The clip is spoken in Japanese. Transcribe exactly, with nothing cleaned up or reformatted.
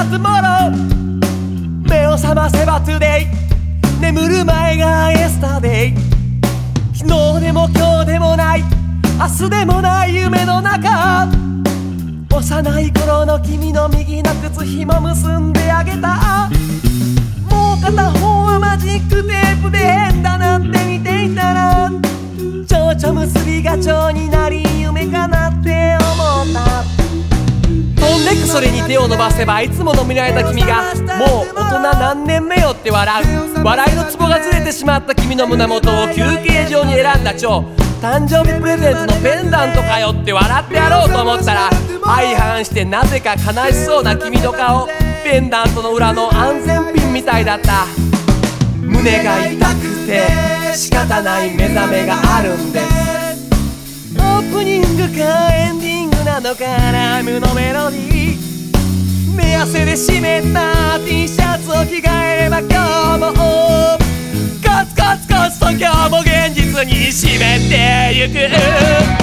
tomorrow 目を覚ませば today 眠る前が yesterday 昨日でも今日でもない明日でもない夢の中幼い頃の君の右の靴紐結んであげたもう片方はマジックテープで変だなんて見ていたら蝶々結びが蝶になり夢かなって思った飛んでくそれに手を伸ばせばいつもの見られた君がもう大人何年目よって笑う笑いのツボがずれてしまった君の胸元を休憩所に選んだ蝶誕生日プレゼントのペンダントかよって笑ってやろうと思ったら相反してなぜか悲しそうな君の顔ペンダントの裏の安全ピンみたいだった胸が痛くて仕方ない目覚めがあるんですオープニングかエンディングなのかライムのメロディー目汗で湿った T シャツを着替えれば今日もコツコツコツと今日も現実に湿ってゆく